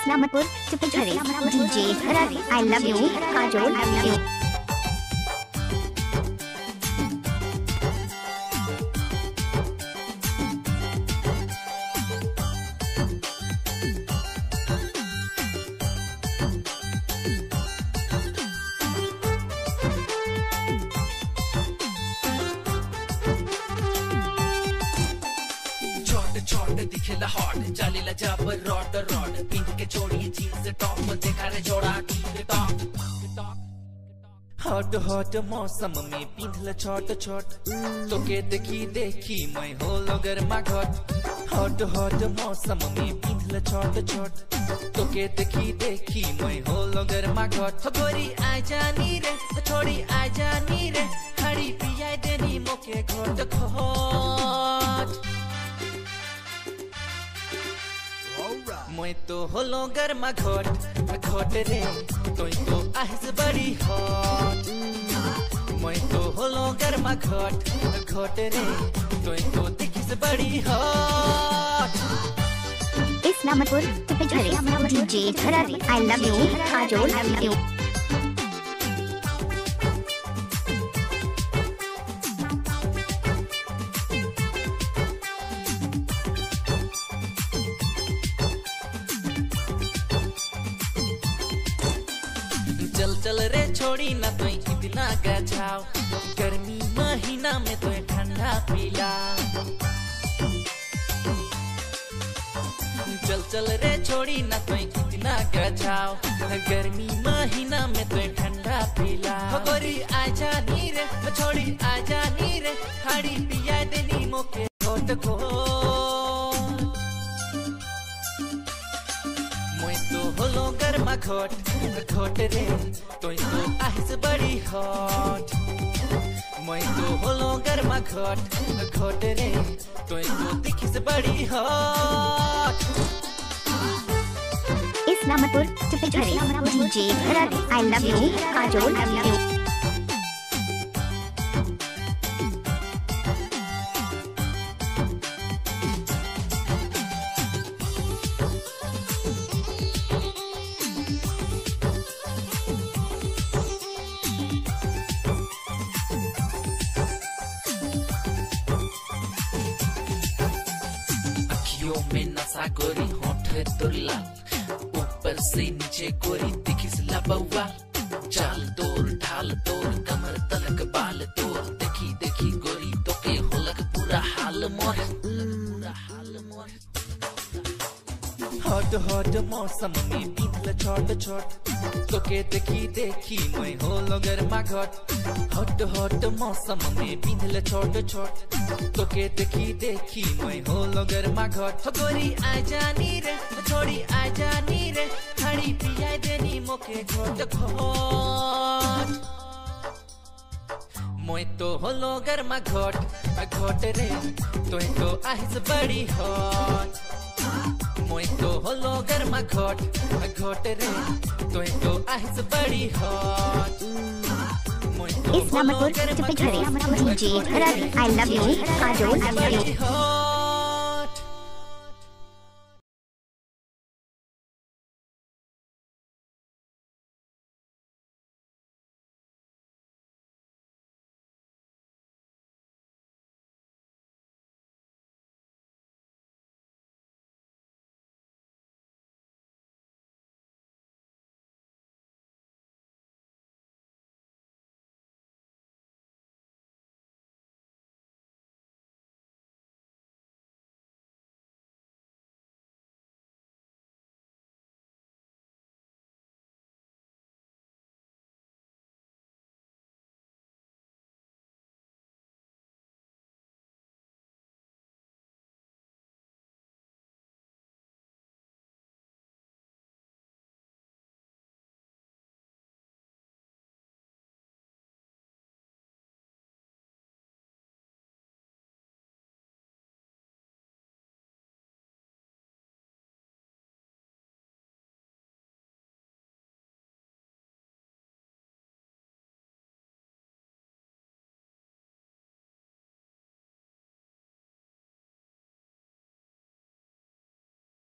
इस्लामपुर चिपचरे DJ Harari I love you Kajol I love you छोड़ दिखेला हॉट जालीला जब रॉड पिंक के छोड़ी जीन्स टॉप देखा रे जोड़ा टॉप हॉट मौसम में पिंधल छोट तो के देखी मैं हो लोगर माघट हॉट मौसम में पिंधल छोट तो के देखी मैं हो लोगर माघट गोरी आ जानी रे छोड़ी आ जानी रे खड़ी पिया देनी मोके घोट घोट मैं तो होलो गर्मा घोट रे तो आहिस बड़ी हॉट मैं तो होलो गर्मा घोट रे तो दिखिस बड़ी हॉट इस्लामपुर चिपचरे DJ Harari I love you Kajol I love you चल रे छोड़ी ना तो इतना गजाओ गर्मी महीना में तो ठंडा पीला चल रे छोड़ी ना तो इतना गजाओ गर्मी महीना में तो ठंडा पीला गोरी आ जानी रे छोड़ी आ जानी रे खाड़ी पिया देनी मोके घोट मैं तो होलो गर्मा घोट रे तो आहिस बड़ी हॉट मैं तो होलो गर्मा घोट रे तो दिखिस बड़ी हॉट इस्लामपुर चिपचरे DJ Harari I love you Kajol I love you में नशा गोरी होठ तुरला ऊपर से नीचे गोरी दिखिस लबवा चाल तोर ढाल तोर कमर तलक बाल तोर देखी गोरी तो के होलक पूरा हाल मोर हॉट मौसम में पिंधल छोट तो के देखी मैं हो लोगर माघट हॉट मौसम में पिंधल छोट तो के देखी मैं हो लोगर माघट गोरी आ जानी रे छोड़ी आ जानी रे खड़ी पिया देनी मोके घोट घोट मैं तो हो लोगर माघट रे तो आहिस बड़ी हॉट मैं तो होलो गर्मा घोट रे तो आहिस बड़ी हॉट इस्लामपुर चिपचरे DJ Harari I love you Kajol I love you